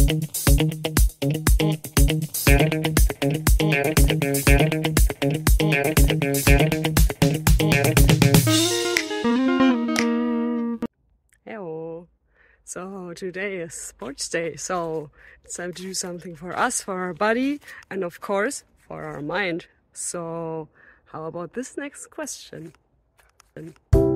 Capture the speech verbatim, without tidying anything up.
Hello. So today is sports day, so it's time to do something for us, for our body, and of course for our mind. So how about this next question?